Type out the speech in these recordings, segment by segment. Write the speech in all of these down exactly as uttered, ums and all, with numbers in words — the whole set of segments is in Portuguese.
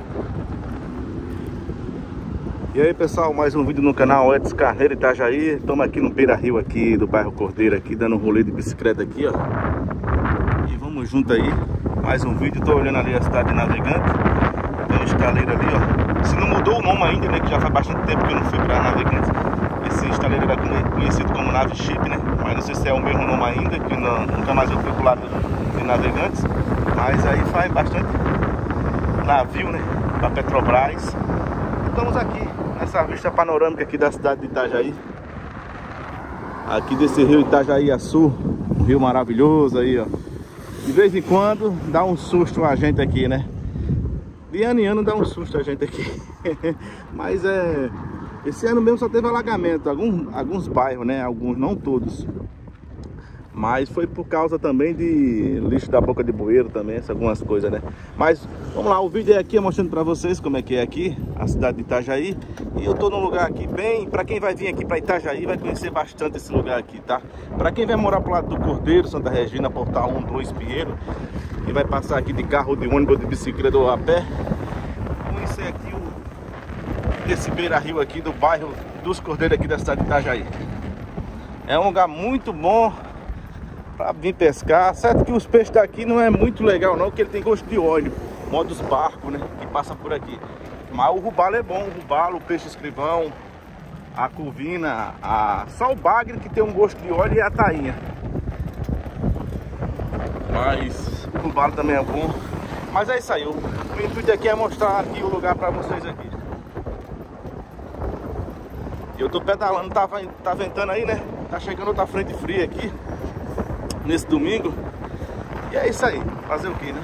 E aí pessoal, mais um vídeo no canal Edson Carneiro Itajaí. Estamos aqui no Beira Rio aqui do bairro Cordeiro aqui, dando um rolê de bicicleta aqui, ó. E vamos junto aí, mais um vídeo. Tô olhando ali a cidade de Navegante. Tem um estaleiro ali, ó. Se não mudou o nome ainda, né, que já faz bastante tempo que eu não fui pra Navegante. Esse estaleiro era conhecido como Nave Chip, né? Mas não sei se é o mesmo nome ainda, que não, nunca mais eu fui pro lado de Navegantes. Mas aí faz bastante navio, né, da Petrobras. Estamos aqui nessa vista panorâmica aqui da cidade de Itajaí, aqui desse rio Itajaí-Açu, um rio maravilhoso aí, ó. De vez em quando dá um susto a gente aqui, né? De ano em ano dá um susto a gente aqui. Mas é... esse ano mesmo só teve alagamento, alguns, alguns bairros, né? Alguns, não todos. Mas foi por causa também de lixo da boca de bueiro também, essas algumas coisas, né? Mas vamos lá, o vídeo é aqui mostrando pra vocês como é que é aqui, a cidade de Itajaí. E eu tô num lugar aqui bem, pra quem vai vir aqui pra Itajaí vai conhecer bastante esse lugar aqui, tá? Pra quem vai morar pro lado do Cordeiro, Santa Regina, Portal um, dois, Pinheiro, e vai passar aqui de carro, de ônibus, de bicicleta ou a pé, conhecer aqui o, esse Beira Rio aqui do bairro dos Cordeiros aqui da cidade de Itajaí. É um lugar muito bom pra vir pescar. Certo que os peixes daqui não é muito legal não, porque ele tem gosto de óleo, modos barco, né, que passa por aqui. Mas o robalo é bom, o robalo, o peixe escrivão, a curvina, a... só o bagre que tem um gosto de óleo e a tainha. Mas o robalo também é bom. Mas é isso aí, o, o intuito aqui é mostrar aqui o lugar pra vocês aqui. Eu tô pedalando, tá, tá ventando aí, né, tá chegando outra frente fria aqui nesse domingo. E é isso aí, fazer o que, né?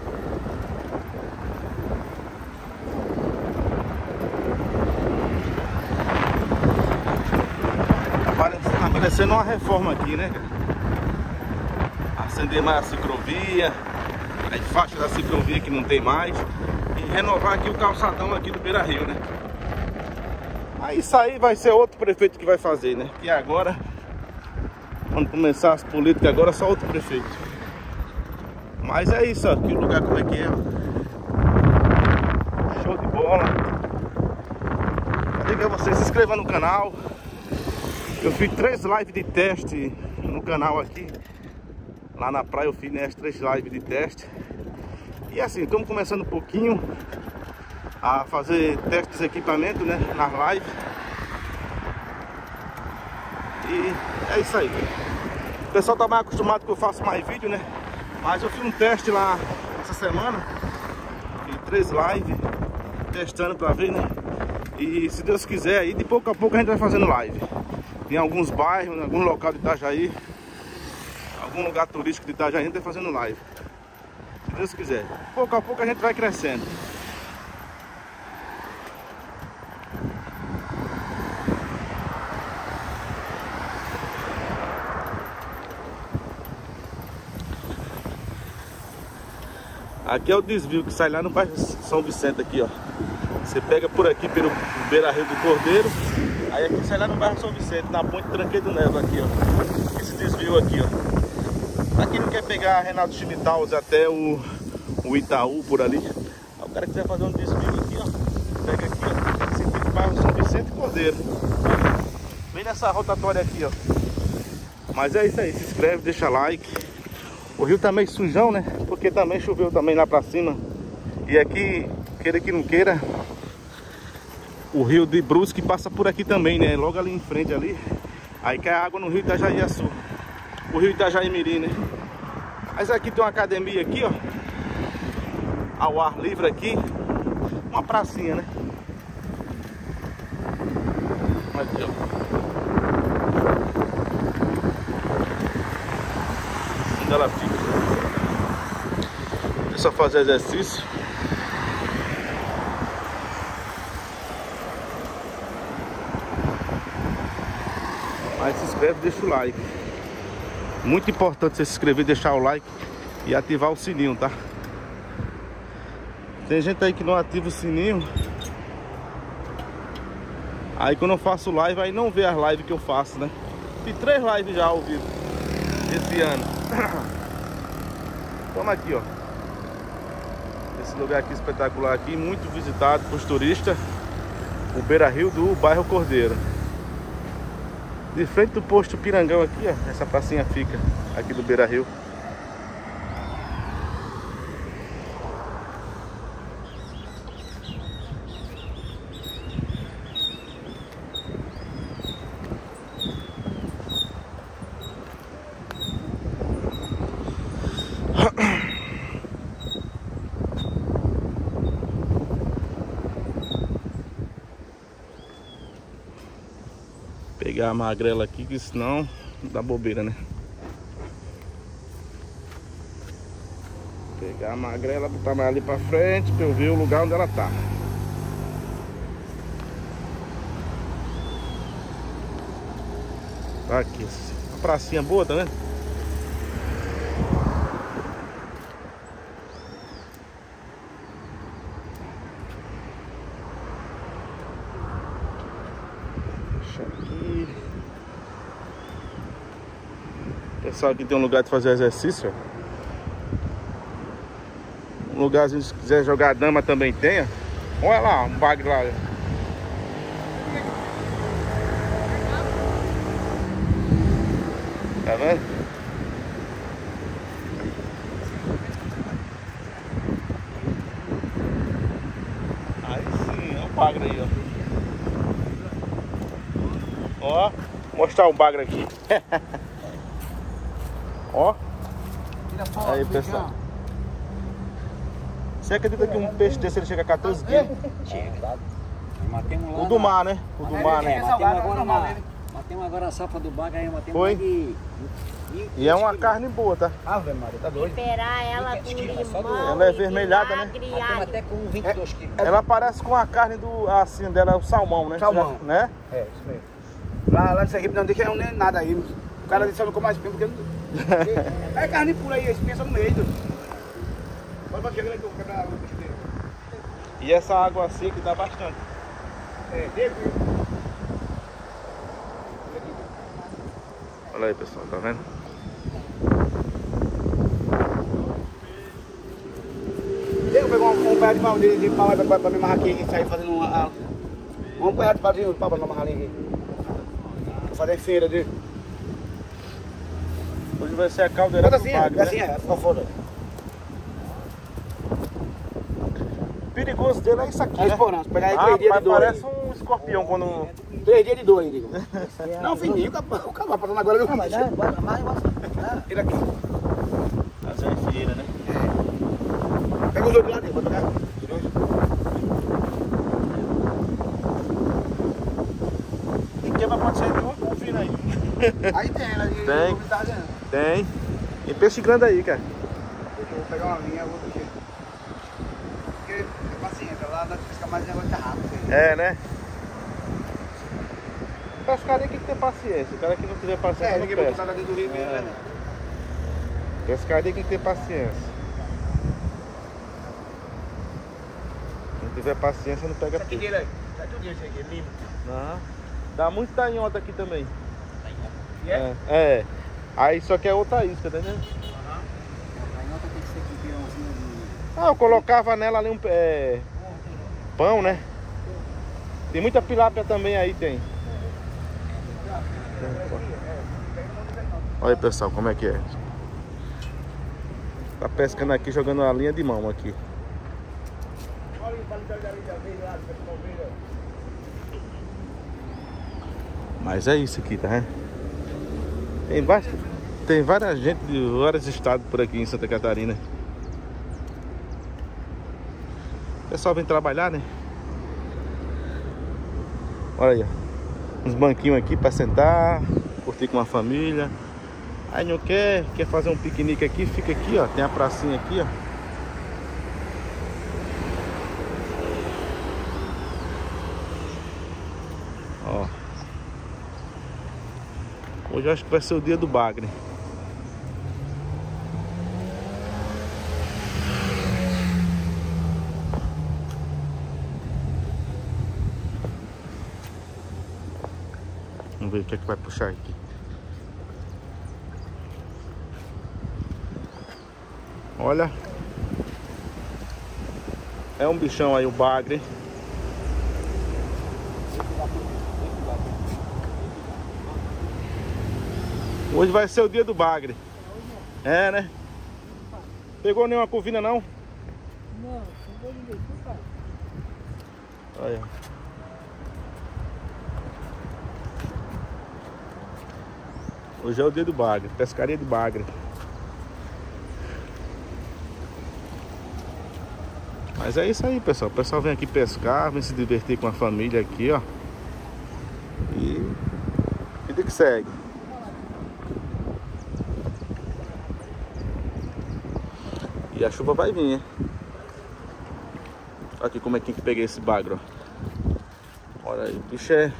Tá parecendo uma reforma aqui, né? Acender mais a ciclovia, as faixas da ciclovia que não tem mais, e renovar aqui o calçadão aqui do Beira Rio, né? Aí isso aí vai ser outro prefeito que vai fazer, né? Que agora, quando começar as políticas, agora só outro prefeito. Mas é isso, ó, que o lugar como é que é, ó. Show de bola. Diga a você, se inscreva no canal. Eu fiz três lives de teste no canal aqui. Lá na praia eu fiz, né, as três lives de teste. E assim, estamos começando um pouquinho a fazer testes de equipamento, né, nas lives. E é isso aí. O pessoal tá mais acostumado que eu faço mais vídeo, né? Mas eu fiz um teste lá essa semana. Fiz três lives testando pra ver, né? E se Deus quiser, aí de pouco a pouco a gente vai fazendo live em alguns bairros, em algum local de Itajaí, algum lugar turístico de Itajaí, a gente vai fazendo live. Se Deus quiser. Pouco a pouco a gente vai crescendo. Aqui é o desvio que sai lá no bairro São Vicente aqui, ó. Você pega por aqui pelo Beira Rio do Cordeiro, aí aqui sai lá no bairro São Vicente, na ponte Tranqueiro do Neva aqui, ó. Esse desvio aqui, ó. Pra quem não quer pegar a Renato Schmitthaus até o, o Itaú por ali, aí o cara quiser fazer um desvio aqui, ó, pega aqui, ó, sentido bairro São Vicente e Cordeiro. Vem nessa rotatória aqui, ó. Mas é isso aí, se inscreve, deixa like. O rio tá meio sujão, né? Porque também choveu também lá pra cima. E aqui, queira que não queira, o rio de Brusque passa por aqui também, né? Logo ali em frente ali. Aí cai água no rio Itajaí-Açu, o rio Itajaí-Mirim, né? Mas aqui tem uma academia aqui, ó, ao ar livre aqui. Uma pracinha, né? Aqui, ó. Onde ela fica. É só fazer exercício. Mas se inscreve, deixa o like. Muito importante você se inscrever, deixar o like e ativar o sininho, tá? Tem gente aí que não ativa o sininho. Aí quando eu faço live, aí não vê as lives que eu faço, né? Fiz três lives já ao vivo esse ano. Toma aqui, ó. Esse lugar aqui espetacular aqui, muito visitado por turistas. O Beira Rio do bairro Cordeiro. De frente do posto Pirangão aqui, ó. Essa pracinha fica aqui do Beira Rio. Pegar a magrela aqui, que senão dá bobeira, né? Pegar a magrela, botar mais ali pra frente pra eu ver o lugar onde ela tá. Tá aqui, uma pracinha boa, tá vendo? Aqui. Pessoal, aqui tem um lugar de fazer exercício. Um lugarzinho, se quiser jogar dama também tem. Olha lá, um bagre lá. Tá vendo? Aí sim, é um bagre aí, ó. Ó, vou mostrar um bagre aqui. Ó. Aí, pessoal. Você acredita que um peixe desse ele chega a quatorze quilos? Chega. O do mar, né? O do mar, né? É, matemos agora na, matemos agora a safra do bagre aí, matemos Foi? de... E é uma carne boa, tá? Ave Maria, tá doido? Temperar ela com limão. Ela é vermelhada, né? vinagre, Matemos alho. até com vinte e dois quilos. Ela parece com a carne do, assim, dela, o salmão, né? Salmão. Já- né? É, isso mesmo. Lá, lá no Sergipe não deixa nem nada aí. O cara disse que eu não como mais espinho porque não... É carne pura aí, espinha só no meio. Pode pra chegar aqui, eu vou quebrar o bicho dele. E essa água assim que dá bastante. É, deve. Olha aí, pessoal, tá vendo? Eu pegar um, um pé de pau de, de pau aí pra, pra me amarrar aqui e sair fazendo uma... Um pé de pauzinho de pau pra me amarrar ali aqui. Vou fazer feira de... Hoje vai ser a caldeira Bota do assim, bagre, é, assim né? é, ficou foda. O perigoso dele é isso aqui, É né? esporão, pegar aí Ah, três dias mas de dor. parece um escorpião quando... Três dias de dor aí, digo. Não, fininho, o cavalo passando agora. Não, mas dá, bota mais, bota. Ele aqui. Fazer feira, né? Pega os outros lá dentro, bota cá. E quebra pode ser de um confina aí. Aí tem, ela de Tem. novidade, né? Tem. Tem peixe grande aí, cara. Deixa eu pegar uma linha, eu vou mexer. Porque é paciência, lá nós pescamos mais negócio de rápido. É, né? Pescaria tem que ter paciência. O cara que não tiver paciência É, não ninguém vai pesca. botar dentro do rio mesmo, É. né? Pescaria tem que ter paciência. Se não tiver paciência não pega Isso aqui peixe. dele aí. Tá tudo isso aqui, limpo. Não. Dá muito tainhota aqui também. E é? É. É. Aí só que é outra isca, tá entendendo? A canhota tem que ser com pirãozinho de... Ah, eu colocava nela ali um é, pão, né? Tem muita tilápia também aí, tem. Olha aí, pessoal, como é que é. Tá pescando aqui, jogando a linha de mão aqui. Mas é isso aqui, tá vendo? Tem, bastante, tem várias gente de vários estados por aqui em Santa Catarina. O pessoal vem trabalhar, né? Olha aí, ó. Uns banquinhos aqui pra sentar, curtir com a família. Aí não quer, quer fazer um piquenique aqui, fica aqui, ó. Tem a pracinha aqui, ó. Ó. Hoje eu acho que vai ser o dia do bagre. Vamos ver o que é que vai puxar aqui. Olha. É um bichão aí, o bagre. Hoje vai ser o dia do bagre. É, né? Pegou nenhuma covina, não? Não, não vou ninguém, pai. Olha. Hoje é o dia do bagre, pescaria de bagre. Mas é isso aí, pessoal. O pessoal vem aqui pescar, vem se divertir com a família aqui, ó. E vida que segue. E a chuva vai vir, hein? Olha aqui como é que peguei esse bagre, ó. Olha aí, o bicho é...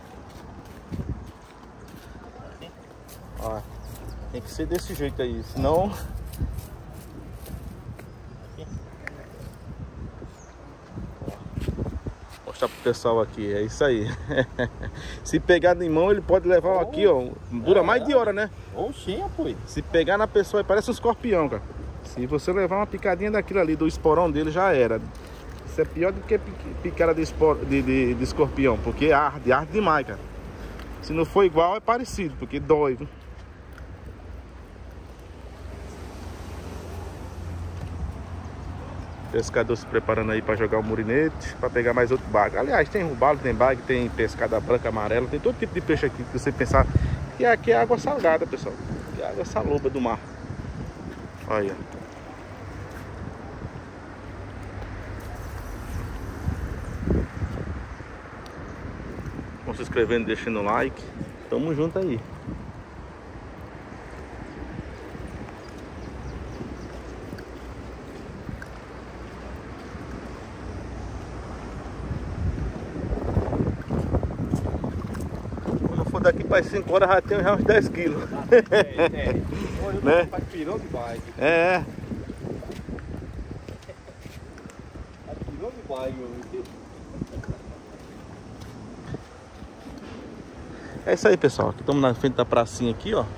Ó, tem que ser desse jeito aí, senão... Mostrar pro pessoal aqui, é isso aí. Se pegar em mão, ele pode levar aqui, ó. Dura mais de hora, né? Oxê, pô. Se pegar na pessoa, parece um escorpião, cara. Se você levar uma picadinha daquilo ali, do esporão dele, já era. Isso é pior do que picada de, espor... de, de, de escorpião, porque arde, arde demais, cara. Se não for igual, é parecido, porque dói, viu? Pescador se preparando aí para jogar o murinete, para pegar mais outro bagre. Aliás, tem robalo, tem bagre, tem pescada branca, amarela, tem todo tipo de peixe aqui que você pensar. Que aqui é água salgada, pessoal. Que é água saloba do mar. Olha. Vão se inscrevendo, deixando o like. Tamo junto aí. Daqui para cinco horas já tem já uns dez quilos. É, é. Né? Faz pirão de bike. É. Faz pirão de bike. É isso aí, pessoal. Aqui estamos na frente da pracinha aqui, ó.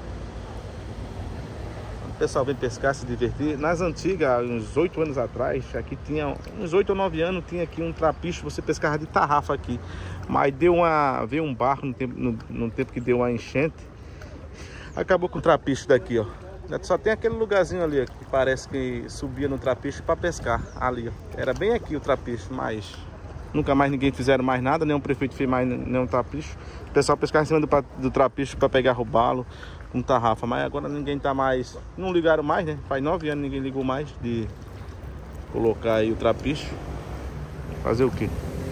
O pessoal vem pescar, se divertir. Nas antigas, uns oito anos atrás, aqui tinha, uns oito ou nove anos, tinha aqui um trapicho, você pescava de tarrafa aqui. Mas deu uma, veio um barco no tempo, no, no tempo que deu uma enchente. Acabou com o trapicho daqui, ó. Só tem aquele lugarzinho ali, ó, que parece que subia no trapicho para pescar. Ali, ó. Era bem aqui o trapicho, mas nunca mais ninguém fizeram mais nada, nem o prefeito fez mais nenhum trapicho. O pessoal pescava em cima do, do trapicho para pegar robalo com tarrafa. Mas agora ninguém tá mais, não ligaram mais, né? Faz nove anos ninguém ligou mais de colocar aí o trapicho. Fazer o quê?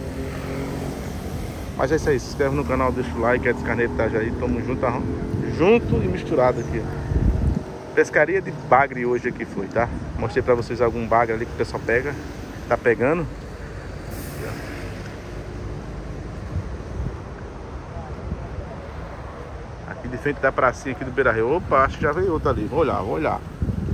Mas é isso aí, se inscreve no canal, deixa o like, Edson Carneiro Itajaí, tamo junto, tá? Junto e misturado aqui, ó. Pescaria de bagre hoje aqui foi, tá? Mostrei pra vocês algum bagre ali que o pessoal pega, tá pegando. Aqui de frente da pracinha aqui do Beira Rio. Opa, acho que já veio outro ali, vou olhar, vou olhar.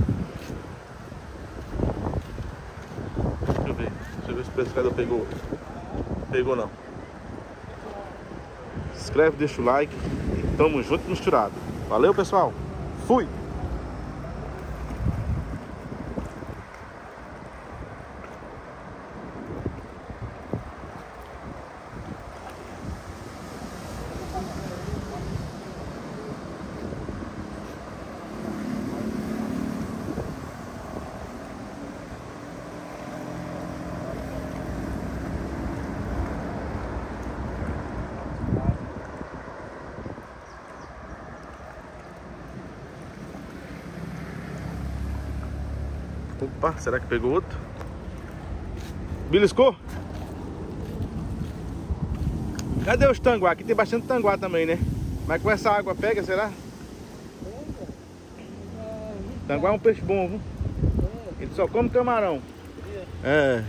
Deixa eu ver, deixa eu ver se o pescador pegou. Pegou não. Se inscreve, deixa o like e tamo junto e misturado. Valeu, pessoal. Fui! Opa, será que pegou outro? Beliscou? Cadê os tanguá? Aqui tem bastante tanguá também, né? Mas com essa água pega, será? Tanguá é um peixe bom, viu? Ele só come camarão. É.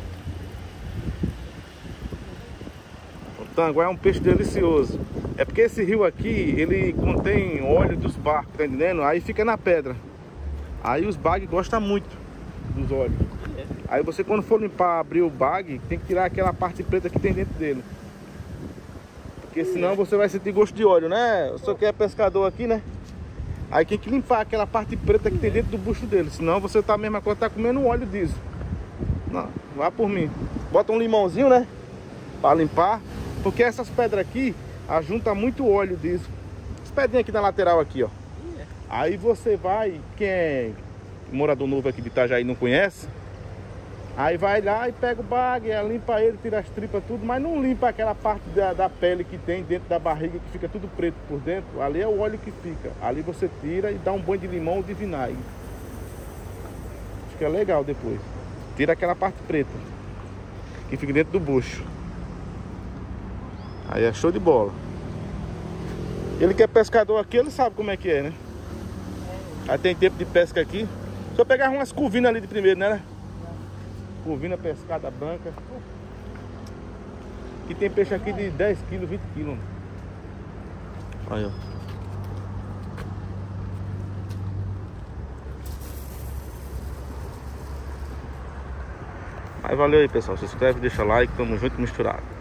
O tanguá é um peixe delicioso. É porque esse rio aqui, ele contém óleo dos barcos, tá entendendo? Aí fica na pedra. Aí os bagres gostam muito dos óleos. Aí você, quando for limpar, abrir o bag, tem que tirar aquela parte preta que tem dentro dele. Porque senão você vai sentir gosto de óleo, né? O senhor que é pescador aqui, né? Aí tem que limpar aquela parte preta que tem dentro do bucho dele. Senão você tá a mesma coisa, tá comendo óleo diesel. Não, vá por mim. Bota um limãozinho, né? Pra limpar. Porque essas pedras aqui, ajunta muito óleo disso. As pedrinhas aqui na lateral aqui, ó. Aí você vai, quem é morador novo aqui de Itajaí não conhece, aí vai lá e pega o bagre, limpa ele, tira as tripas, tudo, mas não limpa aquela parte da, da pele que tem dentro da barriga, que fica tudo preto por dentro. Ali é o óleo que fica. Ali você tira e dá um banho de limão ou de vinagre. Fica legal depois. Tira aquela parte preta que fica dentro do bucho. Aí é show de bola. Ele que é pescador aqui, ele sabe como é que é, né? Aí tem tempo de pesca aqui. Só pegar umas curvinas ali de primeiro, né? Curvina pescada branca. E tem peixe aqui de dez quilos, vinte quilos. Aí, ó. Mas valeu aí, pessoal. Se inscreve, deixa like. Tamo junto e misturado.